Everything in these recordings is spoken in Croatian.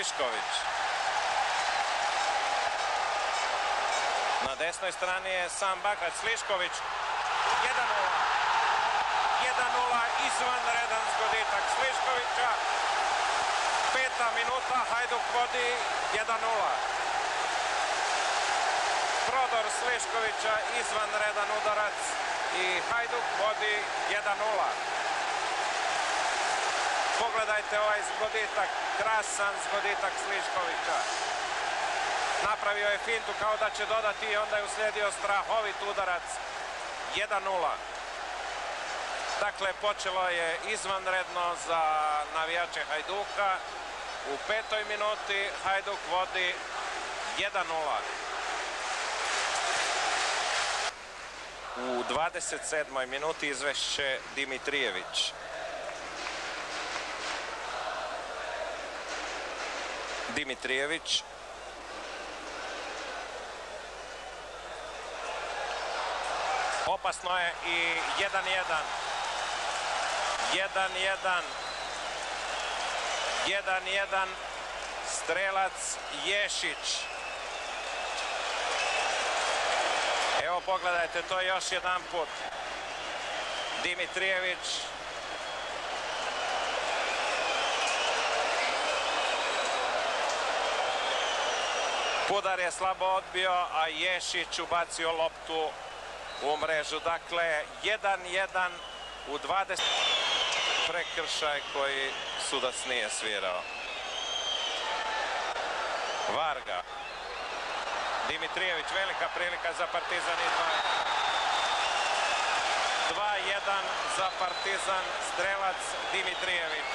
Slišković. Na desnoj strani je sam Bakrać. Slišković 1:0. 1:0, izvanredan zgoditak Sliškovića. 5. minuta, Hajduk vodi 1:0. Prodor Sliškovića, izvanredan udarac i Hajduk vodi 1:0. Pogledajte ovaj zgoditak, krasan zgoditak Sliškovića. Napravio je fintu kao da će dodati i onda je uslijedio strahovit udarac 1:0. Dakle, počelo je izvanredno za navijače Hajduka. U 5. minuti Hajduk vodi 1:0. U 27. minuti izvešće Dimitrijević. Dimitrijević. Opasno je i 1:1. 1:1. 1:1. Strelac Ješić. Evo pogledajte to još jedan put. Dimitrijević. Pudar je slabo odbio, a Ješić ubacio loptu u mrežu. Dakle, 1:1 u 20. Prekršaj koji sudac nije svirao. Varga. Dimitrijević, velika prilika za Partizan i 2:1 za Partizan, strelac Dimitrijević.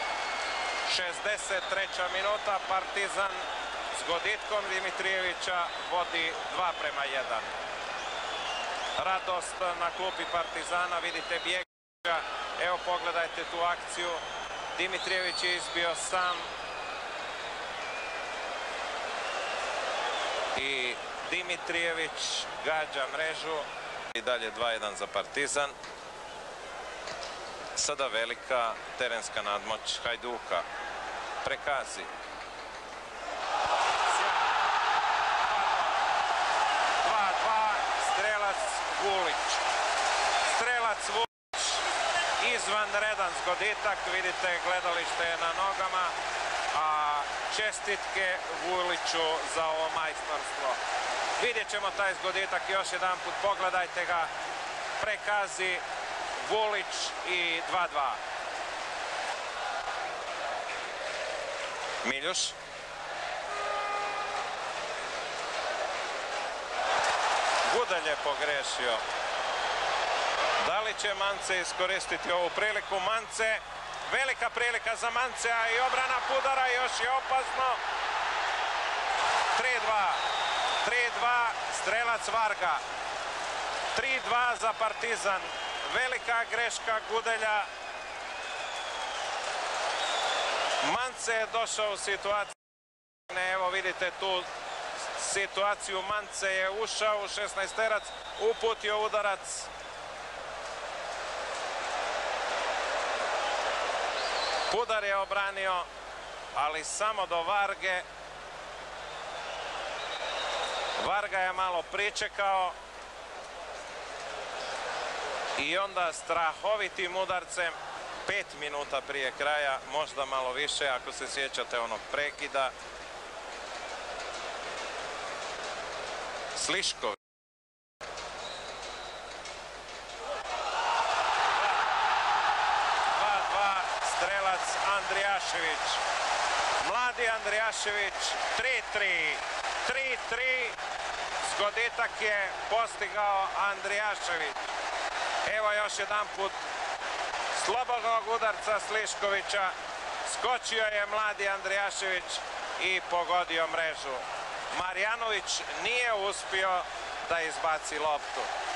63. minuta, Partizan s goditkom Dimitrijevića vodi 2:1. Radost na klupi Partizana, vidite Bjegića, evo pogledajte tu akciju. Dimitrijević je izbio sam i Dimitrijević gađa mrežu. I dalje 2:1 za Partizan. Sada velika terenska nadmoć Hajduka. Prekazi. 2:2, strelac Vulić. Strelac Vulić, izvanredan zgoditak, vidite gledalište je na nogama, a čestitke Vuliću za ovo majstorstvo. Vidjet ćemo taj zgoditak još jedan put, pogledajte ga, prekazi Vulić i 2:2. Miljuš. Gudelj je pogrešio. Da li će Mance iskoristiti ovu priliku? Mance, velika prilika za Mancea i obrana Pudara, još je opasno. 3:2. 3:2, strelac Varga. 3:2 za Partizan. Velika greška Gudelja. Mance je došao u situaciju. Evo vidite tu situaciju. Mance je ušao u 16-terac, uputio udarac. Pudar je obranio, ali samo do Varge. Varga je malo pričekao i onda strahovitim udarcem 5 minuta prije kraja, možda malo više ako se sjećate onog prekida. Slišković. 2:2, strelac Andrijašević. Mladi Andrijašević, 3:3. 3:3, zgoditak je postigao Andrijašević. Evo još jedan put slobodnog udarca Sliškovića. Skočio je mladi Andrijašević i pogodio mrežu. Marjanović nije uspio da izbaci loptu.